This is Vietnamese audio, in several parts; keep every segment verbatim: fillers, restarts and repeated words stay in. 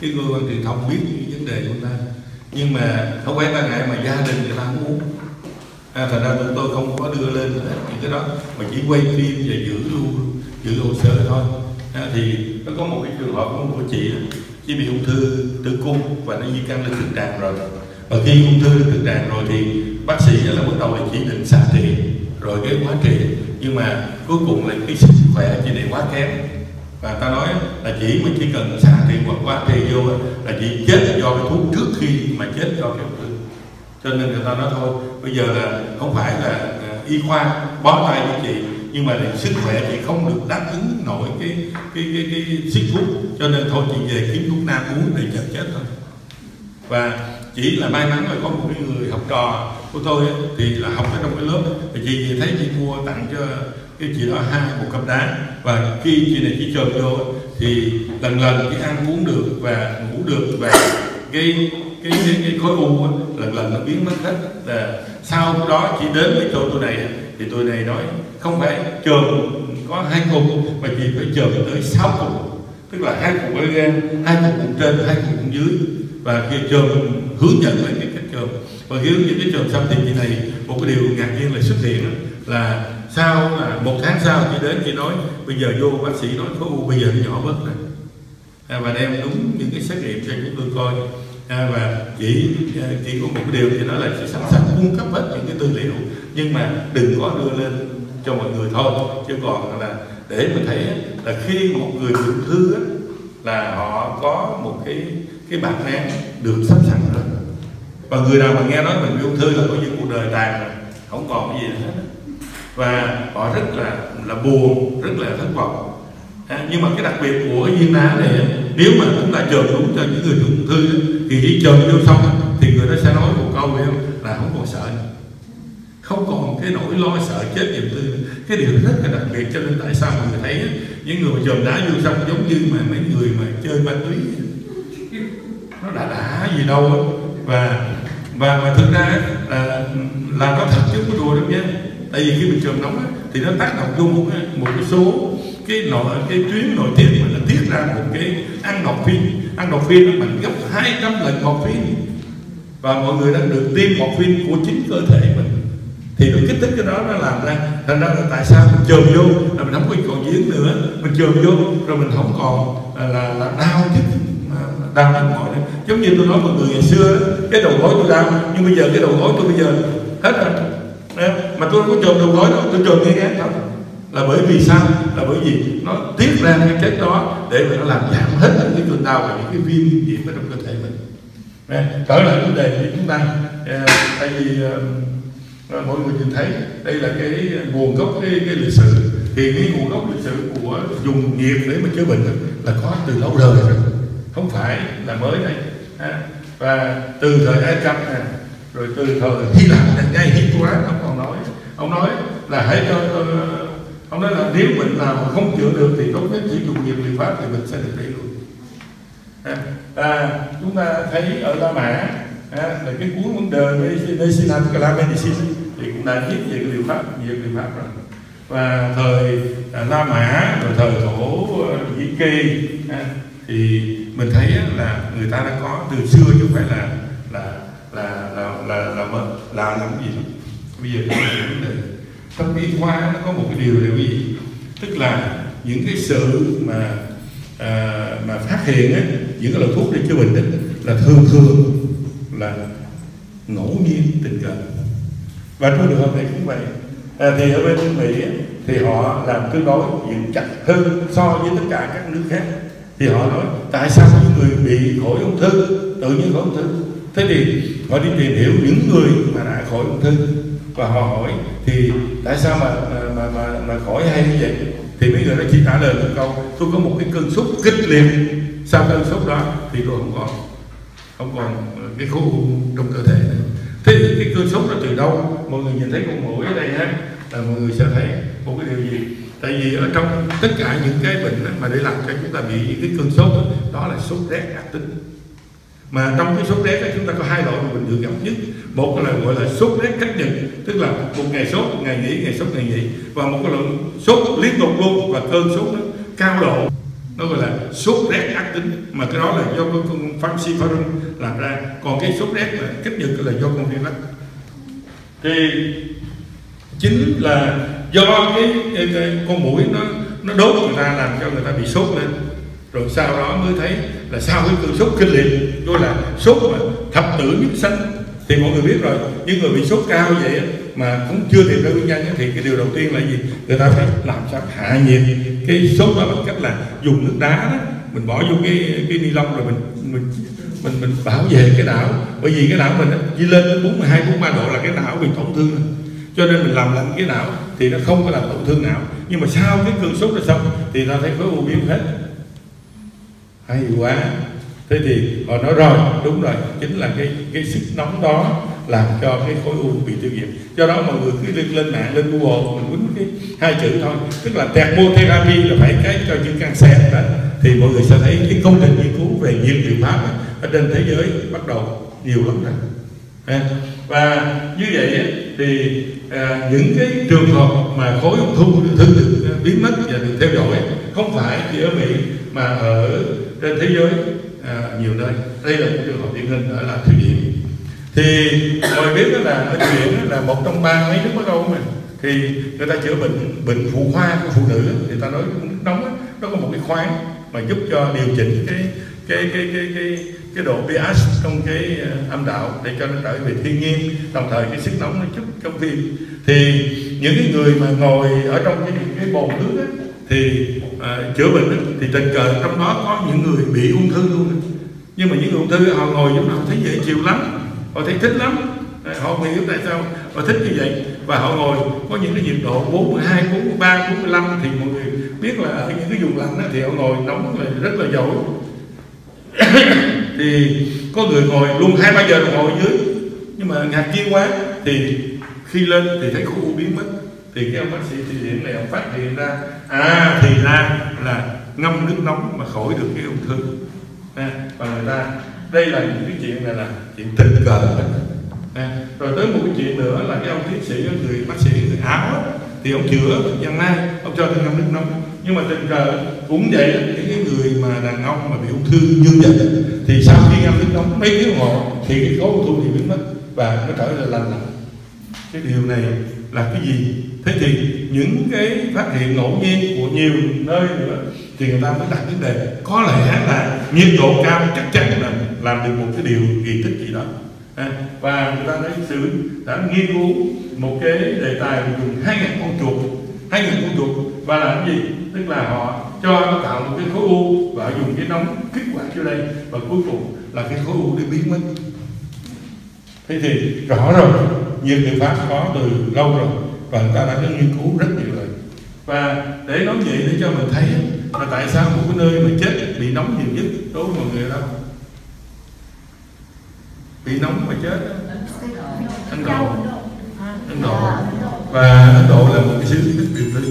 cái cơ quan truyền thông biết những vấn đề của ta, nhưng mà không phải ta ngại mà gia đình người ta không muốn. À, thành ra tụi tôi không có đưa lên hết những cái đó, mà chỉ quay phim và giữ lưu giữ hồ sơ thôi. À, thì nó có một cái trường hợp của chị, chị bị ung thư tử cung và nó di căn lên trực tràng rồi. Và khi ung thư lên trực tràng rồi thì bác sĩ là bắt đầu là chỉ định xạ trị, rồi cái quá trị, nhưng mà cuối cùng là cái sức khỏe chị này quá kém. Và ta nói là chỉ mà chỉ cần xạ trị hoặc quá trị vô là chị chết do cái thuốc trước khi mà chết do cái ung thư. Cho nên người ta nói thôi, bây giờ là không phải là y khoa bó tay với chị, nhưng mà sức khỏe chị không được đáp ứng nổi cái cái cái cái, cái sức thuốc, cho nên thôi chị về kiếm thuốc nam uống để chờ chết thôi. Và chỉ là may mắn là có một cái người học trò của tôi ấy, thì là học ở trong cái lớp, thì chị thấy chị mua tặng cho cái chị đó hai một cặp đá, và khi chị này chỉ chồm vô thì lần lần chị ăn uống được và ngủ được, và cái cái cái, cái khối u lần lần nó biến mất hết. Là sau đó chị đến với chỗ tôi này thì tôi này nói không phải chồm có hai cục mà chị phải chồm tới sáu cục, tức là hai cục ở gan, hai cục bụng trên, hai cục bụng dưới, và khi chồm hướng dẫn lại cái cách chồm. Và hướng dẫn cái chồm xong thì chị này một cái điều ngạc nhiên là xuất hiện là sau là một tháng sau chị đến, chị nói bây giờ vô bác sĩ nói khối u bây giờ nó nhỏ bớt rồi. À, và đem đúng những cái xét nghiệm cho chúng tôi coi. À, và chỉ chỉ có một cái điều thì nói là chị sẵn sàng cung cấp hết những cái tư liệu, nhưng mà đừng có đưa lên cho mọi người thôi, chứ còn là để mình thấy là khi một người bị ung thư là họ có một cái cái bạc án được sắp sẵn rồi, và người nào mà nghe nói mình bị ung thư là có những cuộc đời tàn rồi, không còn cái gì nữa hết, và họ rất là là buồn, rất là thất vọng. À, nhưng mà cái đặc biệt của cái viên đá này, nếu mà chúng ta chồm đúng cho những người bị ung thư thì chỉ chồm vô xong thì người đó sẽ nói một câu vậy không, là không còn sợ nữa, không còn cái nỗi lo sợ chết niềm tư. Cái điều rất là đặc biệt, cho nên tại sao mọi người thấy những người mà chồm đá vô xong giống như mà mấy người mà chơi ma túy, nó đã đã gì đâu. Và và mà thực ra là là có thật chứ không có đùa đâu nha. Tại vì khi mình chồm nóng á, thì nó tác động vô một, một cái số cái nội cái tuyến nội tiết mà nó tiết ra một cái endorphin. Endorphin nó mạnh gấp hai trăm lần morphine, và mọi người đã được tiêm morphine của chính cơ thể mình, thì nó kích thích cái đó nó làm ra. Thành ra là tại sao mình chồm vô là mình không có còn diễn nữa, mình chồm vô rồi mình không còn là là đau chứ, đau nhức mỏi nữa. Giống như tôi nói mọi người ngày xưa cái đầu gối tôi đau, nhưng bây giờ cái đầu gối tôi bây giờ hết rồi. Mà tôi không có chồm đầu gối đâu, tôi chồm ngay ngắn thôi. Là bởi vì sao? Là bởi vì nó tiết ra cái chất đó để mà nó làm giảm hết những cái cơn đau và những cái viêm nhiễm ở trong cơ thể mình. Trở lại vấn đề của chúng ta, tại vì mọi người nhìn thấy đây là cái nguồn gốc cái, cái lịch sử, thì cái nguồn gốc lịch sử của dùng nhiệt để mà chữa bệnh là có từ lâu đời rồi, không phải là mới đây. Và từ thời Ai Cập này, rồi từ thời Hy Lạp này, ngay Hippocrates ông còn nói, ông nói là hãy cho ông nói là nếu bệnh nào mà không chữa được thì tốt nhất chỉ dùng nhiều liệu pháp thì mình sẽ được đẩy lùi. À, à, chúng ta thấy ở La Mã à, là cái cuốn vấn đề Medicina Medicine thì cũng đã viết về cái liệu pháp, nhiều liệu pháp rồi. Và thời à, La Mã rồi thời Thổ Nhĩ Kỳ à, thì mình thấy là người ta đã có từ xưa chứ không phải là là là là là là là, là làm gì đó. Bây giờ có một vấn đề trong y khoa nó có một cái điều là cái gì, tức là những cái sự mà à, mà phát hiện ấy, những cái loại thuốc để chữa bệnh ấy, là thường thường là ngẫu nhiên tình cờ. Và trong trường hợp này cũng vậy. À, thì ở bên Mỹ ấy, thì họ làm tương đối dựng chặt hơn so với tất cả các nước khác. Thì họ nói tại sao những người bị khỏi ung thư tự nhiên khỏi ung thư. Thế thì họ đi tìm hiểu những người mà đã khỏi ung thư và họ hỏi thì tại sao mà mà mà, mà khỏi hay như vậy, thì mấy người đó chỉ trả lời một câu tôi có một cái cơn sốt kịch liệt, sau cơn sốt đó thì tôi không còn không còn cái khối u trong cơ thể nữa. Thế cái cơn sốt đó từ đâu? Mọi người nhìn thấy con mũi ở đây ha, là mọi người sẽ thấy một cái điều gì? Tại vì ở trong tất cả những cái bệnh mà để làm cho chúng ta bị cái cơn sốt đó, đó là sốt rét ác tính. Mà trong cái sốt rét đó, chúng ta có hai loại mà mình thường gặp nhất. Một là gọi là sốt rét cách nhật, tức là một ngày sốt, một ngày nghỉ, ngày sốt, ngày nghỉ. Và một cái loại sốt liên tục luôn, và cơn sốt nó cao độ. nó gọi là sốt rét ác tính, mà cái đó là do con falciparum làm ra. Còn cái sốt rét là kích nhật là do con virus. Thì chính là do cái, cái, cái con muỗi nó nó đốt người ta, làm cho người ta bị sốt lên, rồi sau đó mới thấy là sau cái cơn sốt kinh liệt, gọi là sốt mà thập tử nhất sanh. Thì mọi người biết rồi, những người bị sốt cao vậy mà cũng chưa tìm ra nguyên nhân thì cái điều đầu tiên là gì? Người ta phải làm sao hạ nhiệt cái sốt đó bằng cách là dùng nước đá đó, mình bỏ vô cái cái ni lông rồi mình mình mình mình bảo vệ cái não, bởi vì cái não mình chỉ lên đến bốn mươi hai, bốn mươi ba độ là cái não bị tổn thương, cho nên mình làm lạnh cái não thì nó không có làm tổn thương não. Nhưng mà sau cái cơn sốt đó xong thì ta thấy khối u biến hết. Hay quá. Thế thì họ nói rồi, đúng rồi, chính là cái cái sức nóng đó làm cho cái khối u bị tiêu diệt. Do đó mọi người cứ lên, lên mạng, lên Google mình quýnh cái hai chữ thôi, tức là thermotherapy là phải cái cho những cancer đó, thì mọi người sẽ thấy cái công trình nghiên cứu về nhiên liệu pháp ở trên thế giới bắt đầu nhiều lắm rồi. Và như vậy thì à, những cái trường hợp mà khối ung thư thư được biến mất và được theo dõi không phải chỉ ở Mỹ mà ở trên thế giới à, nhiều nơi. Đây là một trường hợp điển hình ở là Thụy Điển. Thì mọi biết đó là ở Thụy Điển là một trong ba mấy nước Bắc Âu mà, thì người ta chữa bệnh bệnh phụ khoa của phụ nữ thì ta nói nước nóng đó, nó có một cái khoáng mà giúp cho điều chỉnh cái cái cái cái cái cái độ pH trong cái âm đạo để cho nó trở về thiên nhiên, đồng thời cái sức nóng nó giúp trong phim. Thì những cái người mà ngồi ở trong cái cái bồn nước đó, thì à, chữa bệnh đó, thì tình cờ trong đó có những người bị ung thư luôn. Nhưng mà những người ung thư họ ngồi chúng họ thấy dễ chịu lắm, họ thấy thích lắm, họ không hiểu tại sao họ thích như vậy. Và họ ngồi có những cái nhiệt độ bốn mươi hai, bốn mươi ba, bốn mươi lăm, thì mọi người biết là ở những cái vùng lạnh đó, thì họ ngồi nóng là rất là giỏi. Thì có người ngồi luôn hai ba giờ đồng hồ ở dưới, nhưng mà ngạc nhiên quá thì khi lên thì thấy khối u biến mất. Thì cái ông bác sĩ Thụy Điển này ông phát hiện ra à thì ra là ngâm nước nóng mà khỏi được cái ung thư. À, và người ta đây là những cái chuyện này là chuyện tình cờ. À, rồi tới một cái chuyện nữa là cái ông tiến sĩ, người bác sĩ người Áo á, thì ông chữa bệnh giang mai, ông cho tôi ngâm nước nóng. Nhưng mà tình cờ cũng vậy, những cái người mà đàn ông mà bị ung thư như vậy thì sau khi ngâm nước nóng mấy tiếng đồng hồ thì cái khối ung thư thì biến mất và nó trở lại lành lặng. Cái điều này là cái gì? Thế thì những cái phát hiện ngẫu nhiên của nhiều nơi nữa thì người ta mới đặt vấn đề có lẽ là nhiệt độ cao chắc chắn là làm được một cái điều kỳ tích gì đó. À, và người ta đã sử đã nghiên cứu một cái đề tài dùng hai ngàn con chuột, hai ngàn con chuột và làm cái gì? Tức là họ cho nó tạo một cái khối u và dùng cái nóng kích hoạt vô đây, và cuối cùng là cái khối u đi biến mất. Thế thì rõ rồi, nhiên liệu pháp có từ lâu rồi và người ta đã có nghiên cứu rất nhiều rồi. Và để nói vậy để cho mình thấy là tại sao một cái nơi mà chết bị nóng nhiều nhất đối với mọi người đâu? Bị nóng mà chết Ấn Độ. Ấn Độ. Và Ấn Độ là một cái xứ nước biểu tư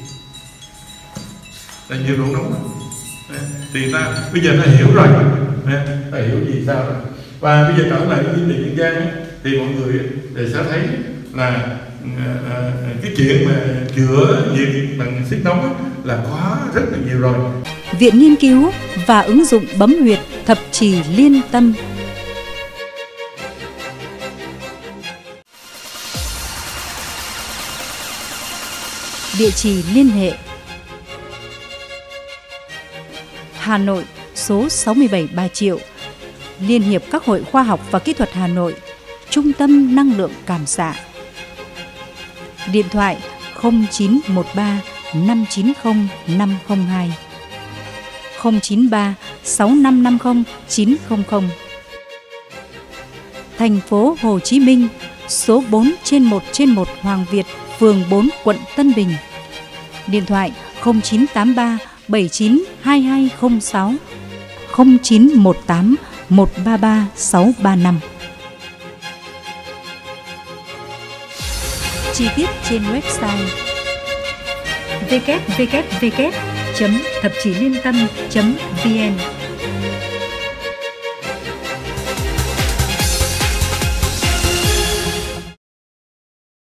là nhiệt độ nóng. Thì ta bây giờ ta hiểu rồi, ta hiểu gì sao rồi. Và bây giờ trở lại cái vấn đề nhân gian thì mọi người để sẽ thấy là à, à, cái chuyện mà chữa nhiệt bằng sức nóng là có rất là nhiều rồi. Viện Nghiên cứu và ứng dụng bấm huyệt thập trì liên tâm. Địa chỉ liên hệ: Hà Nội, số sáu mươi bảy Bà Triệu, Liên hiệp các hội khoa học và kỹ thuật Hà Nội, Trung tâm Năng lượng Cảm xạ. Điện thoại không chín một ba năm chín không năm không hai, không chín ba sáu năm năm không chín không không. Thành phố Hồ Chí Minh, số bốn trên một trên một Hoàng Việt, phường bốn, quận Tân Bình. Điện thoại không chín tám ba bảy chín hai hai không sáu, không chín một tám một ba ba sáu ba năm. Chi tiết trên website w w w chấm thập chí liên tâm chấm v n.